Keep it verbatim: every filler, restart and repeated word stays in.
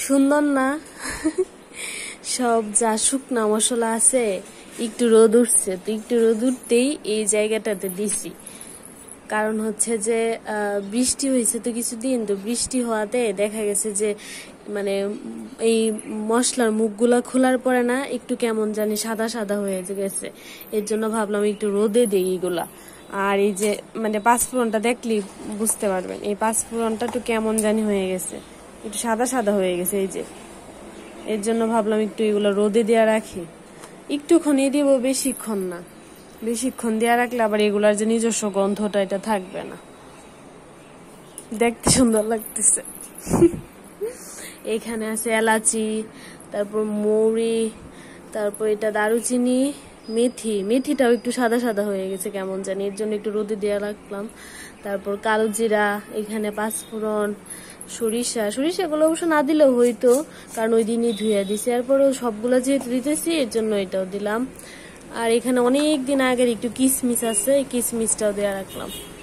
সুন্দর না? সব যা শুকনা মশলা আছে একটু রোদ উঠছে, তো একটু রোদ উঠতেই এই জায়গাটাতে দিছি। কারণ হচ্ছে যে বৃষ্টি হয়েছে তো কিছুদিন, তো বৃষ্টি হওয়াতে দেখা গেছে যে মানে এই মশলার মুখগুলা খোলার পরে না একটু কেমন জানি সাদা সাদা হয়ে গেছে। এর জন্য ভাবলাম একটু রোদে দিই এগুলা। আর এই যে মানে পাঁচফোড়নটা দেখলি বুঝতে পারবেন, এই পাঁচফোড়নটা একটু কেমন জানি হয়ে গেছে, একটু সাদা সাদা হয়ে গেছে এই যে। এর জন্য ভাবলাম একটু এগুলো রোদে দেওয়া রাখি, একটুক্ষণ দিব, বেশিক্ষণ না। বেশিক্ষণ দেওয়া রাখলে আবার এগুলার যে নিজস্ব গন্ধটা এটা থাকবে না। দেখতে সুন্দর লাগতেছে। এখানে আছে এলাচি, তারপর মৌরি, তারপর এটা দারুচিনি, মেথি। মেথিটাও একটু সাদা সাদা হয়ে গেছে কেমন জানি, এর জন্য একটু রোদে দেওয়া রাখলাম। তারপর কালো জিরা, এখানে পাঁচফোড়ন, সরিষা। সরিষাগুলো অবশ্য না দিলেও হইতো, কারণ ওই দিনই ধুয়ে দিছি। এরপরেও সবগুলো যেহেতু দিতেছি এর জন্য এটাও দিলাম। আর এখানে অনেক দিন আগের একটু কিশমিশ আছে, এই কিশমিশটাও দেওয়া রাখলাম।